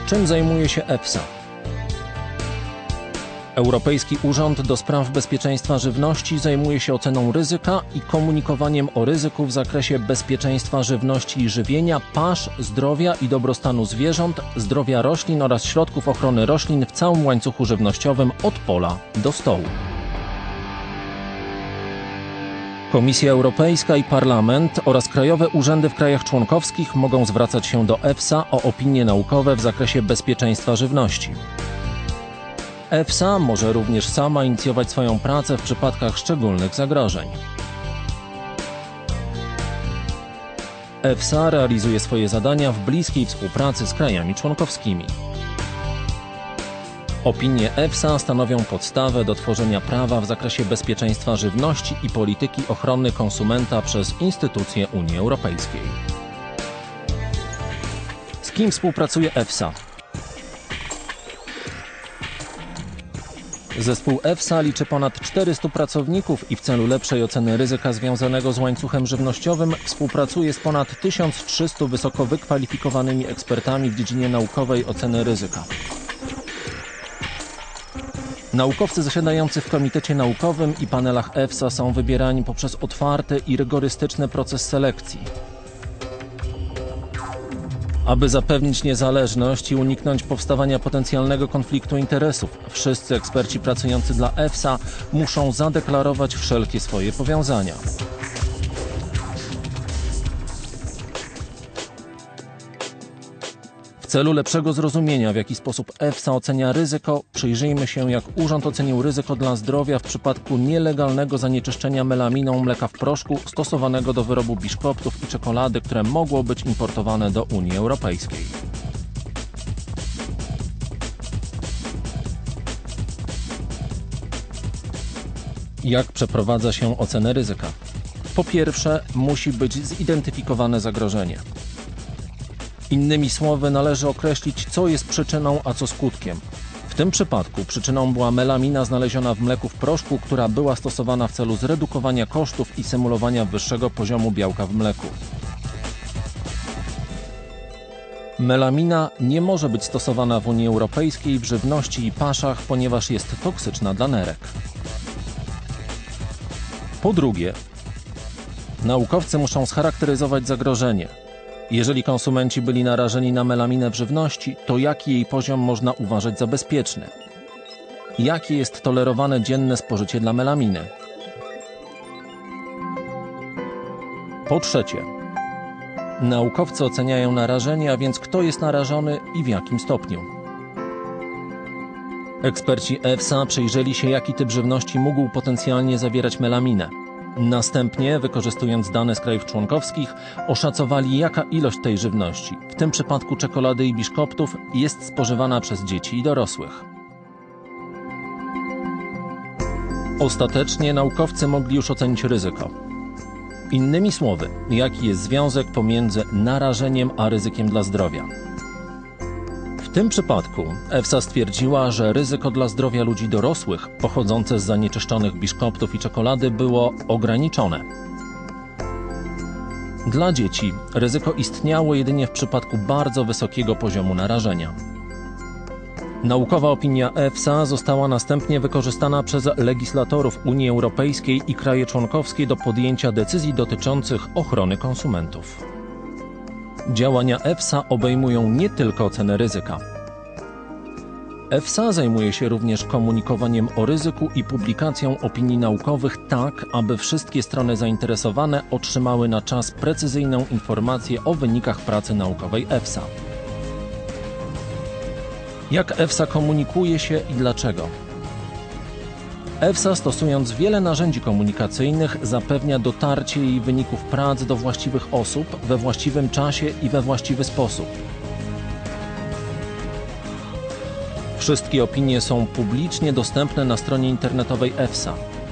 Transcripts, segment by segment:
Czym zajmuje się EFSA? Europejski Urząd do Spraw Bezpieczeństwa Żywności zajmuje się oceną ryzyka i komunikowaniem o ryzyku w zakresie bezpieczeństwa żywności i żywienia, pasz, zdrowia i dobrostanu zwierząt, zdrowia roślin oraz środków ochrony roślin w całym łańcuchu żywnościowym od pola do stołu. Komisja Europejska i Parlament oraz krajowe urzędy w krajach członkowskich mogą zwracać się do EFSA o opinie naukowe w zakresie bezpieczeństwa żywności. EFSA może również sama inicjować swoją pracę w przypadkach szczególnych zagrożeń. EFSA realizuje swoje zadania w bliskiej współpracy z krajami członkowskimi. Opinie EFSA stanowią podstawę do tworzenia prawa w zakresie bezpieczeństwa żywności i polityki ochrony konsumenta przez instytucje Unii Europejskiej. Z kim współpracuje EFSA? Zespół EFSA liczy ponad 400 pracowników i w celu lepszej oceny ryzyka związanego z łańcuchem żywnościowym współpracuje z ponad 1300 wysoko wykwalifikowanymi ekspertami w dziedzinie naukowej oceny ryzyka. Naukowcy zasiadający w komitecie naukowym i panelach EFSA są wybierani poprzez otwarty i rygorystyczny proces selekcji. Aby zapewnić niezależność i uniknąć powstawania potencjalnego konfliktu interesów, wszyscy eksperci pracujący dla EFSA muszą zadeklarować wszelkie swoje powiązania. W celu lepszego zrozumienia, w jaki sposób EFSA ocenia ryzyko, przyjrzyjmy się, jak urząd ocenił ryzyko dla zdrowia w przypadku nielegalnego zanieczyszczenia melaminą mleka w proszku stosowanego do wyrobu biszkoptów i czekolady, które mogło być importowane do Unii Europejskiej. Jak przeprowadza się ocenę ryzyka? Po pierwsze, musi być zidentyfikowane zagrożenie. Innymi słowy, należy określić, co jest przyczyną, a co skutkiem. W tym przypadku przyczyną była melamina znaleziona w mleku w proszku, która była stosowana w celu zredukowania kosztów i symulowania wyższego poziomu białka w mleku. Melamina nie może być stosowana w Unii Europejskiej w żywności i paszach, ponieważ jest toksyczna dla nerek. Po drugie, naukowcy muszą scharakteryzować zagrożenie. Jeżeli konsumenci byli narażeni na melaminę w żywności, to jaki jej poziom można uważać za bezpieczny? Jakie jest tolerowane dzienne spożycie dla melaminy? Po trzecie, naukowcy oceniają narażenie, a więc kto jest narażony i w jakim stopniu. Eksperci EFSA przyjrzeli się, jaki typ żywności mógł potencjalnie zawierać melaminę. Następnie, wykorzystując dane z krajów członkowskich, oszacowali, jaka ilość tej żywności, w tym przypadku czekolady i biszkoptów, jest spożywana przez dzieci i dorosłych. Ostatecznie naukowcy mogli już ocenić ryzyko. Innymi słowy, jaki jest związek pomiędzy narażeniem a ryzykiem dla zdrowia. W tym przypadku EFSA stwierdziła, że ryzyko dla zdrowia ludzi dorosłych pochodzące z zanieczyszczonych biszkoptów i czekolady było ograniczone. Dla dzieci ryzyko istniało jedynie w przypadku bardzo wysokiego poziomu narażenia. Naukowa opinia EFSA została następnie wykorzystana przez legislatorów Unii Europejskiej i kraje członkowskie do podjęcia decyzji dotyczących ochrony konsumentów. Działania EFSA obejmują nie tylko ocenę ryzyka. EFSA zajmuje się również komunikowaniem o ryzyku i publikacją opinii naukowych tak, aby wszystkie strony zainteresowane otrzymały na czas precyzyjną informację o wynikach pracy naukowej EFSA. Jak EFSA komunikuje się i dlaczego? EFSA, stosując wiele narzędzi komunikacyjnych, zapewnia dotarcie jej wyników prac do właściwych osób we właściwym czasie i we właściwy sposób. Wszystkie opinie są publicznie dostępne na stronie internetowej EFSA.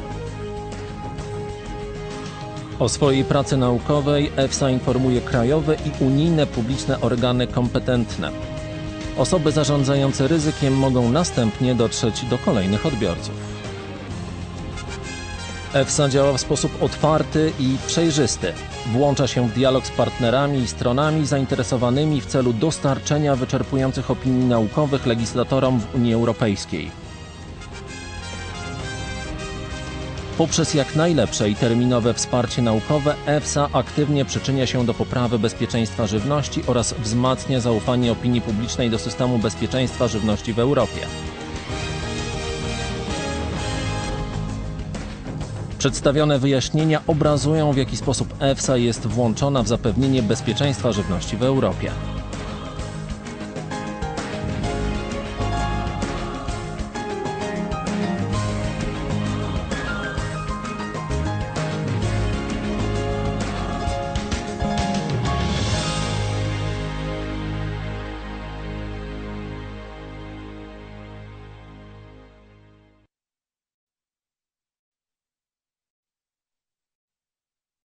O swojej pracy naukowej EFSA informuje krajowe i unijne publiczne organy kompetentne. Osoby zarządzające ryzykiem mogą następnie dotrzeć do kolejnych odbiorców. EFSA działa w sposób otwarty i przejrzysty. Włącza się w dialog z partnerami i stronami zainteresowanymi w celu dostarczenia wyczerpujących opinii naukowych legislatorom w Unii Europejskiej. Poprzez jak najlepsze i terminowe wsparcie naukowe EFSA aktywnie przyczynia się do poprawy bezpieczeństwa żywności oraz wzmacnia zaufanie opinii publicznej do systemu bezpieczeństwa żywności w Europie. Przedstawione wyjaśnienia obrazują, w jaki sposób EFSA jest włączona w zapewnienie bezpieczeństwa żywności w Europie.